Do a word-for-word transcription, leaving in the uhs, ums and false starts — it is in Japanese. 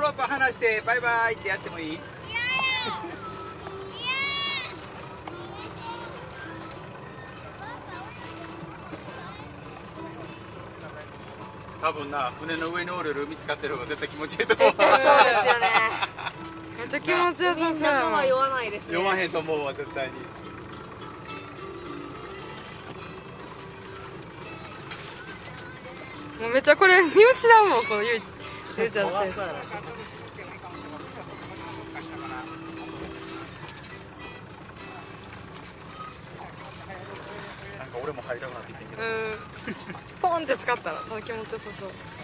ロープ離してバイバイってやってもいい？多分な、船の上におるより海使ってる方が絶対気持ちいいと思う。 絶対そうですよね。 めっちゃ気持ちよさそうや中は酔わ。 わないですね。 酔わへんと思うわ、絶対に。 もうめっちゃこれ見失うもん、このゆいゆいちゃんの先生。 なんか俺も入りたくなってきてんけど。 うん。ポンって使ったら、ただ気持ちよさそう。